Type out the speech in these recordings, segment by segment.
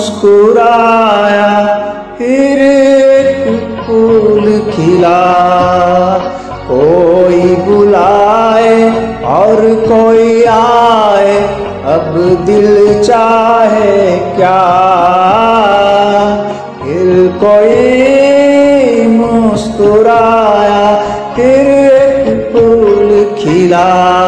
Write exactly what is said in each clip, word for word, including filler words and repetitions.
मुस्कुराया, फिर एक फूल खिला। कोई बुलाए और कोई आए, अब दिल चाहे क्या। फिर कोई मुस्कुराया, फिर एक फूल खिला।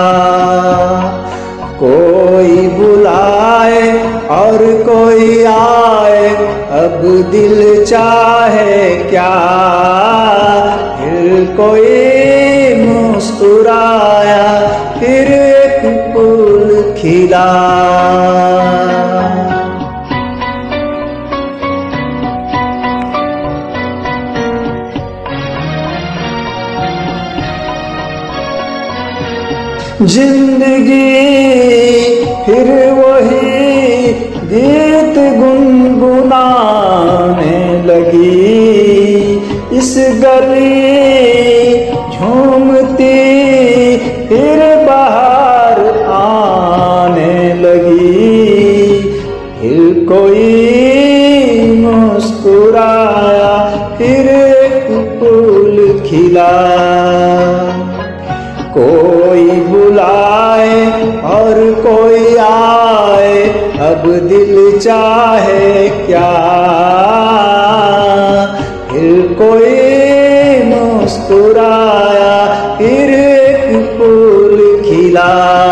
कोई बुलाए और कोई आए, अब दिल चाहे क्या। फिर कोई मुस्कुराया, फिर एक फूल खिला। जिंदगी फिर वही गीत गुनगुनाने लगी। इस गली झूमती फिर बाहर आने लगी। फिर कोई मुस्कुराया, फिर एक फूल खिला। कोई बुलाए और कोई आए, अब दिल चाहे क्या। फिर कोई मुस्कुराया, फिर एक फूल खिला।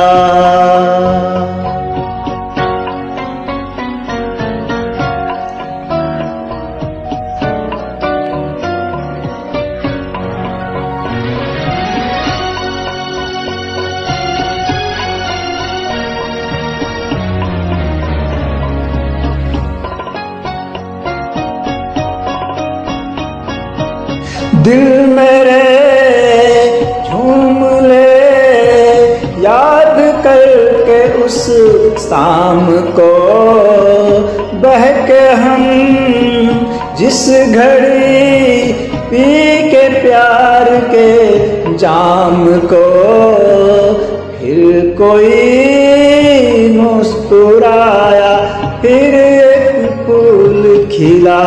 दिल मेरे झूम ले याद करके उस शाम को। बहके हम जिस घड़ी पी के प्यार के जाम को। फिर कोई मुस्कुराया, फिर एक फूल खिला।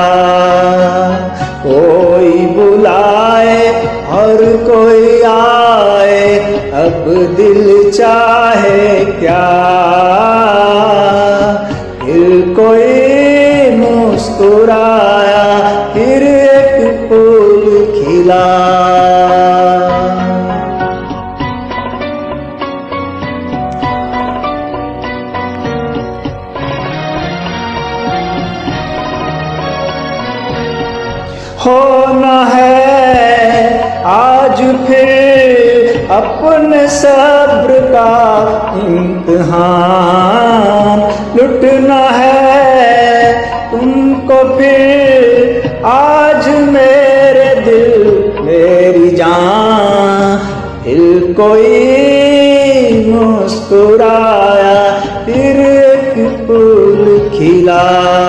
कोई बुलाए और कोई आए, अब दिल चाहे क्या। फिर कोई मुस्कुराया, फिर एक फूल खिला। होना है आज फिर अपने सब्र का इम्तिहान। लुटना है तुमको फिर आज मेरे दिल मेरी जान। फिर कोई मुस्कुराया, फिर एक फूल खिला।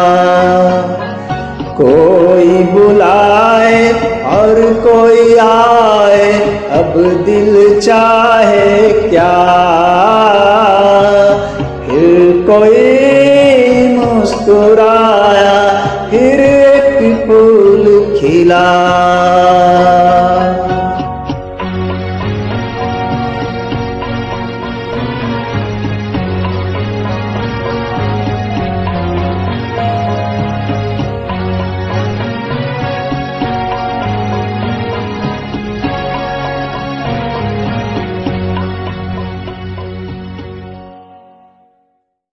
कोई बुलाए और कोई आए, अब दिल चाहे क्या। फिर कोई मुस्कुरा